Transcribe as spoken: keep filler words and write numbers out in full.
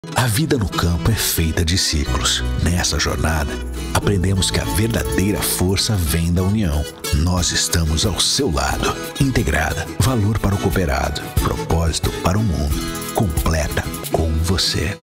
A vida no campo é feita de ciclos. Nessa jornada, aprendemos que a verdadeira força vem da união. Nós estamos ao seu lado. Integrada, valor para o cooperado, propósito para o mundo. Completa com você.